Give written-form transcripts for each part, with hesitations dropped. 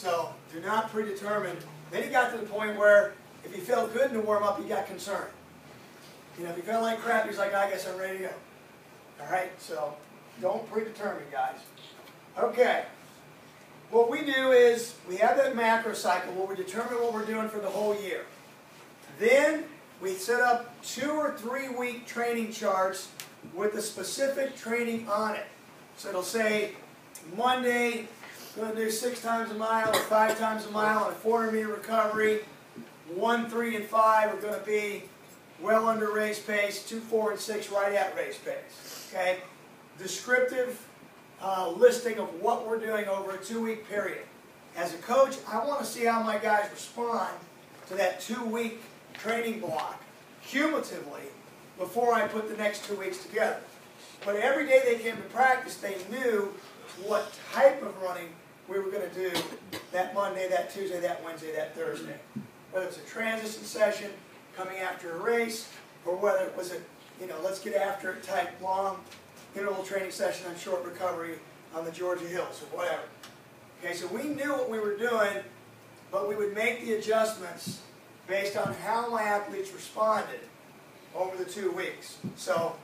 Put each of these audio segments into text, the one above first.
So do not predetermine. Then he got to the point where if he felt good in the warm-up, he got concerned. You know, if he felt like crap, he's like, I guess I'm ready to go. All right, so don't predetermine, guys. Okay. What we do is we have that macro cycle where we determine what we're doing for the whole year. Then we set up 2 or 3 week training charts with a specific training on it. So it'll say Monday, going to do 6 times a mile or 5 times a mile on a 400-meter recovery. 1, 3, and 5 are going to be well under race pace. 2, 4, and 6 right at race pace. Okay? Descriptive listing of what we're doing over a 2-week period. As a coach, I want to see how my guys respond to that 2-week training block cumulatively before I put the next 2 weeks together. But every day they came to practice, they knew what type of running we were going to do that Monday, that Tuesday, that Wednesday, that Thursday. Whether it's a transition session coming after a race, or whether it was a, you know, let's get after it type long interval training session on short recovery on the Georgia Hills or whatever. Okay, so we knew what we were doing, but we would make the adjustments based on how my athletes responded over the 2 weeks. So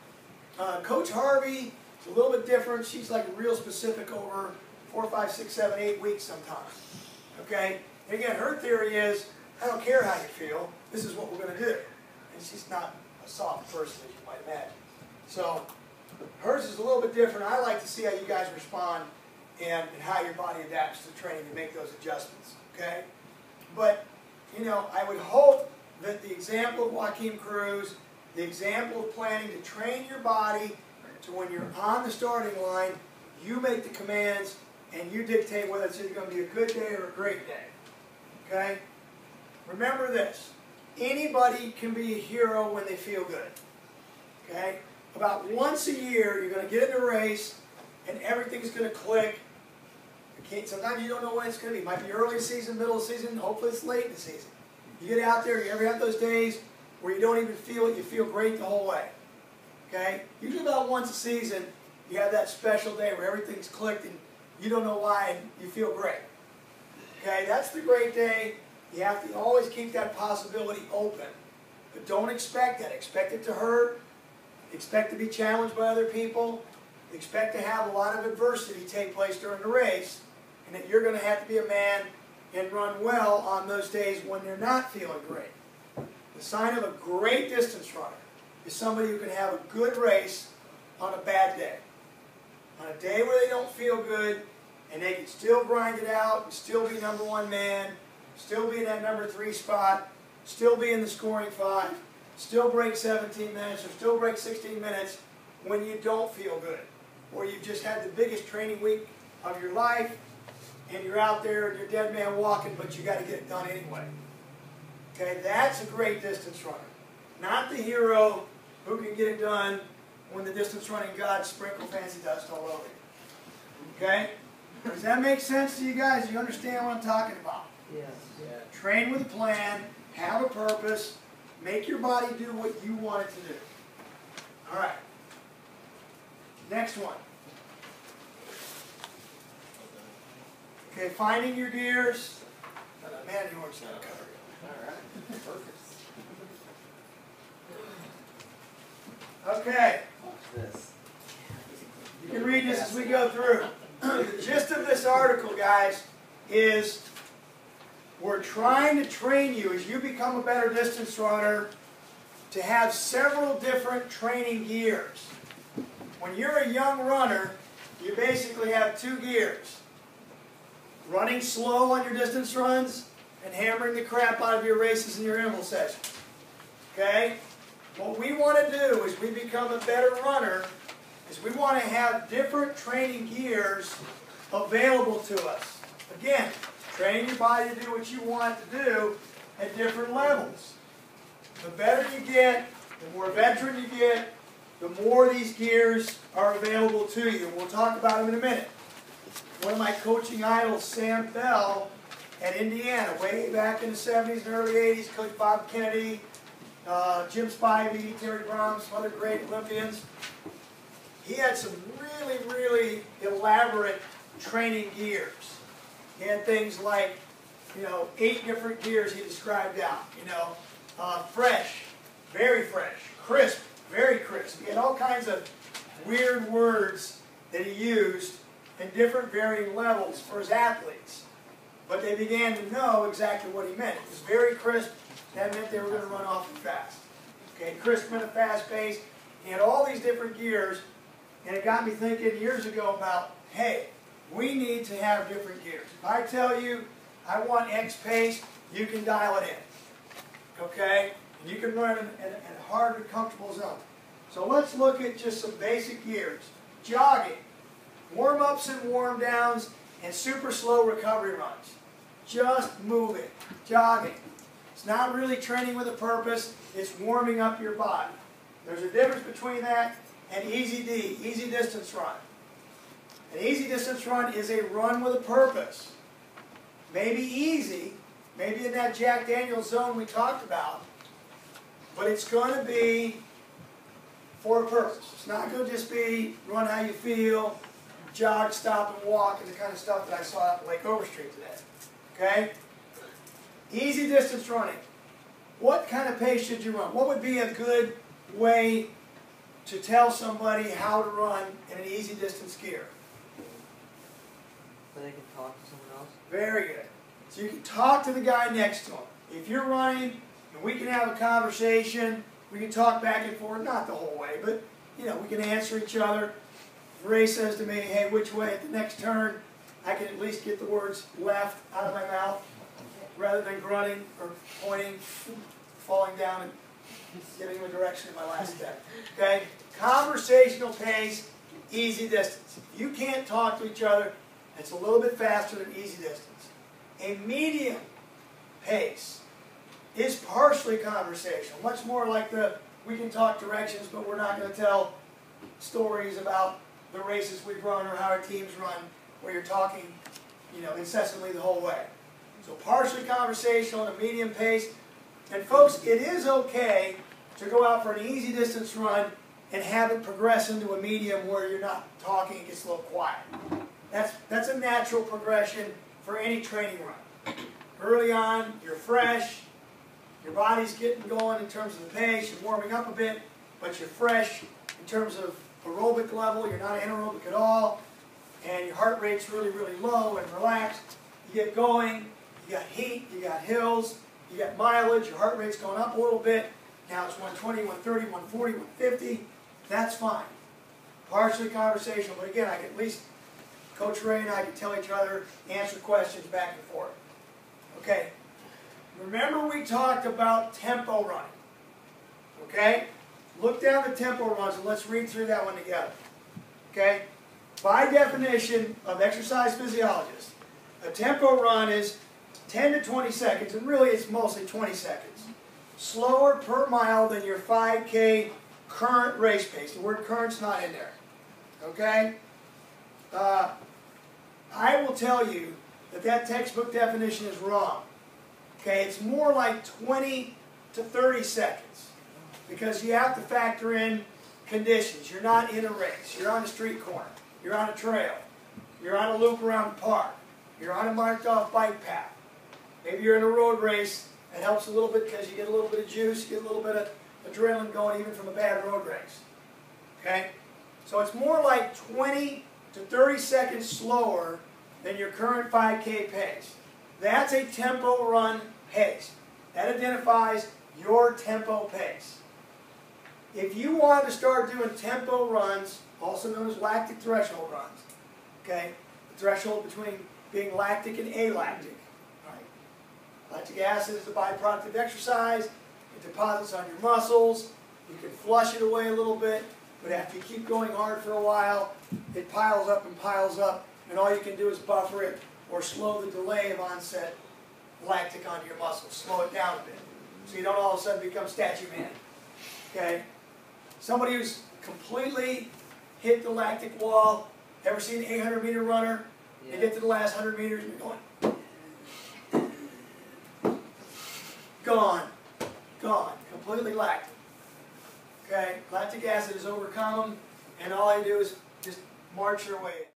Coach Harvey is a little bit different. She's like real specific over 4, 5, 6, 7, 8 weeks sometimes. Okay? And again, her theory is, I don't care how you feel, this is what we're going to do. And she's not a soft person, as you might imagine. So hers is a little bit different. I like to see how you guys respond and how your body adapts to training to make those adjustments. Okay? But, you know, I would hope that the example of Joaquin Cruz, the example of planning to train your body to when you're on the starting line, you make the commands and you dictate whether it's either going to be a good day or a great day. Okay? Remember this. Anybody can be a hero when they feel good. Okay? About once a year, you're going to get in a race and everything's going to click. Okay? Sometimes you don't know when it's going to be. It might be early season, middle of the season, hopefully it's late in the season. You get out there, you ever have those days where you don't even feel it, you feel great the whole way. Okay? Usually about once a season, you have that special day where everything's clicked and you don't know why and you feel great. Okay? That's the great day. You have to always keep that possibility open. But don't expect that. Expect it to hurt. Expect to be challenged by other people. Expect to have a lot of adversity take place during the race. And that you're going to have to be a man and run well on those days when you're not feeling great. The sign of a great distance runner is somebody who can have a good race on a bad day. On a day where they don't feel good and they can still grind it out and still be #1 man, still be in that #3 spot, still be in the scoring 5, still break 17 minutes or still break 16 minutes when you don't feel good. Or you've just had the biggest training week of your life and you're out there and you're dead man walking, but you got to get it done anyway. Okay, that's a great distance runner. Not the hero who can get it done when the distance running gods sprinkle fancy dust all over you. Okay? Does that make sense to you guys? Do you understand what I'm talking about? Yes. Yeah. Train with a plan, have a purpose, make your body do what you want it to do. All right. Next one. Okay, finding your gears. Man, you works out cover. All right. Perfect. Okay. Watch this. You can read this as we go through. The gist of this article, guys, is we're trying to train you as you become a better distance runner to have several different training gears. When you're a young runner, you basically have 2 gears. Running slow on your distance runs and hammering the crap out of your races and your interval sessions. Okay? What we want to do as we become a better runner is we want to have different training gears available to us. Again, train your body to do what you want it to do at different levels. The better you get, the more veteran you get, the more these gears are available to you. We'll talk about them in a minute. One of my coaching idols, Sam Bell, at Indiana, way back in the 70s and early 80s, Coach Bob Kennedy, Jim Spivey, Terry Brown, some other great Olympians. He had some really, really elaborate training gears. He had things like, 8 different gears he described out. Fresh, very fresh, crisp, very crisp. He had all kinds of weird words that he used in different varying levels for his athletes. But they began to know exactly what he meant. It was very crisp. That meant they were going to run off and fast. Okay, crisp meant a fast pace. He had all these different gears, and it got me thinking years ago about, hey, we need to have different gears. If I tell you I want X pace, you can dial it in. Okay? And you can run in a hard and comfortable zone. So let's look at just some basic gears. Jogging, warm-ups and warm-downs, and super slow recovery runs. Just moving, jogging. It's not really training with a purpose, it's warming up your body. There's a difference between that and easy D, easy distance run. An easy distance run is a run with a purpose. Maybe easy, maybe in that Jack Daniels zone we talked about, but it's going to be for a purpose. It's not going to just be run how you feel, jog, stop, and walk, and the kind of stuff that I saw at Lake Overstreet today. Okay? Easy distance running. What kind of pace should you run? What would be a good way to tell somebody how to run in an easy distance gear? So they can talk to someone else? Very good. So you can talk to the guy next to him. If you're running and we can have a conversation, we can talk back and forth, not the whole way, but we can answer each other. If Ray says to me, hey, which way at the next turn, I can at least get the words left out of my mouth rather than grunting or pointing, falling down and giving the direction of my last step. Okay? Conversational pace, easy distance. If you can't talk to each other, it's a little bit faster than easy distance. A medium pace is partially conversational, much more like we can talk directions, but we're not going to tell stories about the races we've run or how our teams run, where you're talking, incessantly the whole way. So partially conversational and a medium pace. And folks, it is okay to go out for an easy distance run and have it progress into a medium where you're not talking, it gets a little quiet. That's a natural progression for any training run. Early on, you're fresh, your body's getting going in terms of the pace, you're warming up a bit, but you're fresh in terms of aerobic level, you're not anaerobic at all, and your heart rate's really, really low and relaxed. You get going, you got heat, you got hills, you got mileage, your heart rate's going up a little bit. Now it's 120, 130, 140, 150. That's fine. Partially conversational, but again, I can at least, Coach Ray and I can tell each other, answer questions back and forth. Okay. Remember we talked about tempo running. Okay? Look down the tempo runs and let's read through that one together. Okay? By definition of exercise physiologists, a tempo run is 10 to 20 seconds, and really it's mostly 20 seconds. Slower per mile than your 5K current race pace. The word current's not in there. Okay? I will tell you that textbook definition is wrong. Okay? It's more like 20 to 30 seconds because you have to factor in conditions. You're not in a race. You're on a street corner. You're on a trail. You're on a loop around the park. You're on a marked off bike path. Maybe you're in a road race. It helps a little bit because you get a little bit of juice, you get a little bit of adrenaline going even from a bad road race. Okay? So it's more like 20 to 30 seconds slower than your current 5K pace. That's a tempo run pace. That identifies your tempo pace. If you want to start doing tempo runs, also known as lactic threshold runs, okay? The threshold between being lactic and alactic. Right? Lactic acid is a byproduct of exercise. It deposits on your muscles. You can flush it away a little bit, but after you keep going hard for a while, it piles up, and all you can do is buffer it or slow the delay of onset lactic onto your muscles. Slow it down a bit, so you don't all of a sudden become Statue Man. Okay? Somebody who's completely hit the lactic wall, ever seen an 800-meter runner? Yeah. They get to the last 100 meters and they're going, gone, completely lactic. Okay, lactic acid has overcome them, and all I do is just march your way.